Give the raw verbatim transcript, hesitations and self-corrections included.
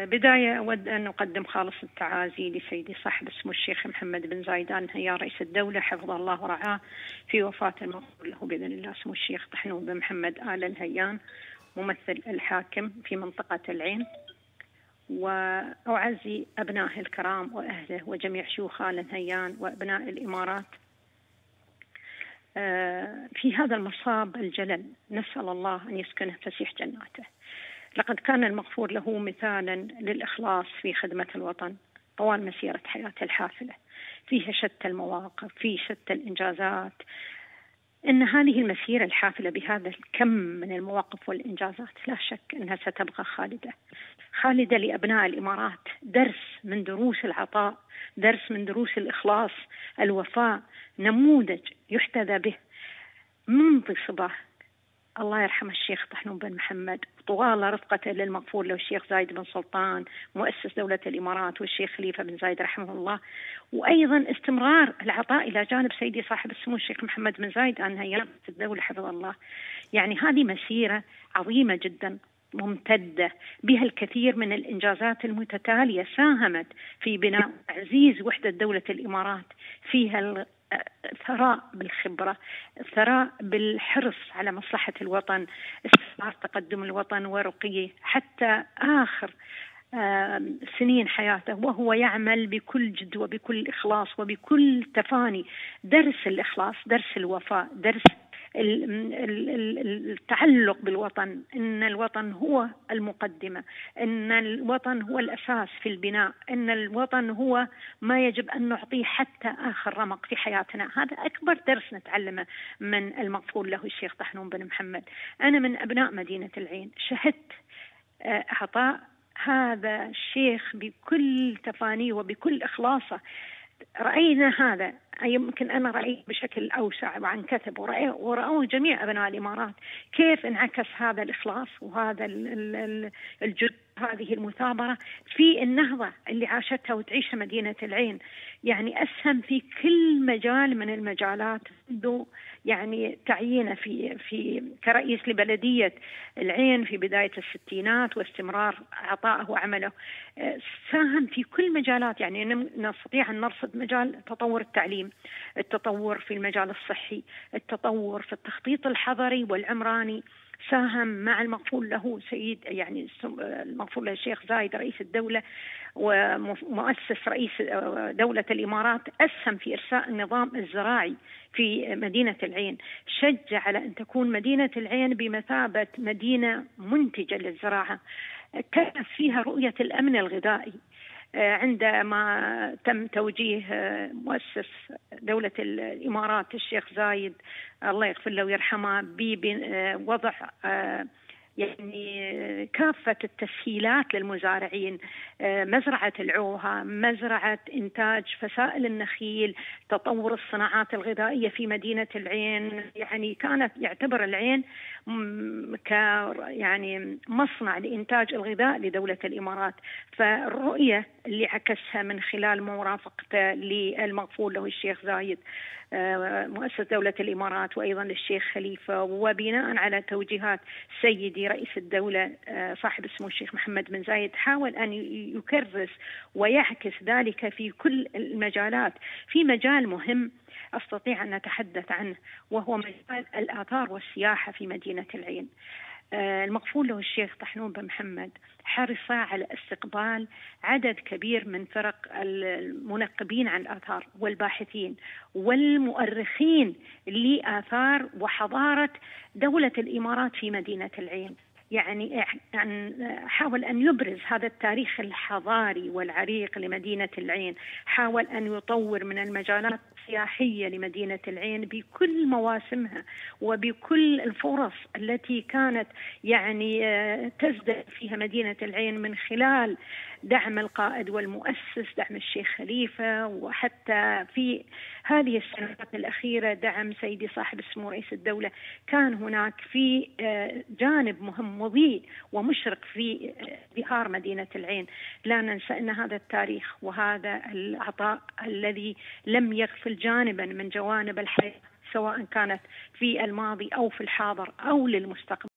بداية أود أن أقدم خالص التعازي لسيدي صاحب السمو الشيخ محمد بن زايد آل نهيان رئيس الدولة حفظه الله ورعاه في وفاة المغفور له بإذن الله سمو الشيخ طحنون بن محمد آل نهيان ممثل الحاكم في منطقة العين. وأعزي أبنائه الكرام وأهله وجميع شيوخ آل نهيان وأبناء الإمارات في هذا المصاب الجلل، نسأل الله أن يسكنه فسيح جناته. لقد كان المغفور له مثالا للإخلاص في خدمة الوطن طوال مسيرة حياته الحافلة، فيها شتى المواقف، في شتى الإنجازات. إن هذه المسيرة الحافلة بهذا الكم من المواقف والإنجازات لا شك أنها ستبقى خالدة خالدة لأبناء الإمارات، درس من دروس العطاء، درس من دروس الإخلاص، الوفاء، نموذج يحتذى به منذ صباه. الله يرحم الشيخ طحنون بن محمد طوال رفقته للمغفور له الشيخ زايد بن سلطان مؤسس دولة الإمارات والشيخ خليفة بن زايد رحمه الله، وأيضا استمرار العطاء إلى جانب سيدي صاحب السمو الشيخ محمد بن زايد آل نهيان في الدولة حفظه الله. يعني هذه مسيرة عظيمة جدا ممتدة بها الكثير من الإنجازات المتتالية ساهمت في بناء تعزيز وحدة دولة الإمارات، فيها ثراء بالخبرة، ثراء بالحرص على مصلحة الوطن، استثمار تقدم الوطن ورقيه حتى آخر سنين حياته، وهو يعمل بكل جد وبكل إخلاص وبكل تفاني. درس الإخلاص، درس الوفاء، درس التعلق بالوطن، إن الوطن هو المقدمة، إن الوطن هو الأساس في البناء، إن الوطن هو ما يجب أن نعطيه حتى آخر رمق في حياتنا. هذا أكبر درس نتعلمه من المغفور له الشيخ طحنون بن محمد. أنا من أبناء مدينة العين شهدت عطاء هذا الشيخ بكل تفانيه وبكل إخلاصه. رأينا هذا، يمكن أنا رأيت بشكل أوسع وعن كثب، ورأوه جميع أبناء الإمارات كيف انعكس هذا الإخلاص وهذا الجد، هذه المثابرة في النهضة اللي عاشتها وتعيشها مدينة العين. يعني أسهم في كل مجال من المجالات، منذ يعني تعيينه في في كرئيس لبلدية العين في بداية الستينات واستمرار عطائه وعمله، ساهم في كل مجالات. يعني نستطيع أن نرصد مجال تطور التعليم، التطور في المجال الصحي، التطور في التخطيط الحضري والعمراني. ساهم مع المغفور له سيد يعني المغفور له الشيخ زايد رئيس الدولة ومؤسس رئيس دولة الإمارات، أسهم في إرساء النظام الزراعي في مدينة العين، شجع على أن تكون مدينة العين بمثابة مدينة منتجة للزراعة. كانت فيها رؤية الأمن الغذائي عندما تم توجيه مؤسس دولة الإمارات الشيخ زايد الله يغفر له ويرحمه بوضع يعني كافة التسهيلات للمزارعين، مزرعة العوها، مزرعة إنتاج فسائل النخيل، تطور الصناعات الغذائية في مدينة العين. يعني كانت يعتبر العين ك يعني مصنع لإنتاج الغذاء لدولة الإمارات. فالرؤية اللي عكسها من خلال مرافقته للمغفور له الشيخ زايد مؤسس دولة الإمارات وأيضا للشيخ خليفة، وبناء على توجيهات سيدي رئيس الدولة صاحب السمو الشيخ محمد بن زايد، حاول أن يكرس ويعكس ذلك في كل المجالات. في مجال مهم أستطيع أن أتحدث عنه وهو مجال الآثار والسياحة في مدينة العين. المغفور له الشيخ طحنون بن محمد حرص على استقبال عدد كبير من فرق المنقبين عن الآثار والباحثين والمؤرخين لآثار وحضارة دولة الإمارات في مدينة العين. يعني حاول أن يبرز هذا التاريخ الحضاري والعريق لمدينة العين، حاول أن يطور من المجالات السياحية لمدينة العين بكل مواسمها وبكل الفرص التي كانت يعني تزداد فيها مدينة العين من خلال دعم القائد والمؤسس دعم الشيخ خليفة، وحتى في هذه السنوات الأخيرة دعم سيدي صاحب السمو رئيس الدولة. كان هناك في جانب مهم مضيء ومشرق في بحار مدينة العين. لا ننسى أن هذا التاريخ وهذا العطاء الذي لم يغفل جانبا من جوانب الحياة، سواء كانت في الماضي أو في الحاضر أو للمستقبل.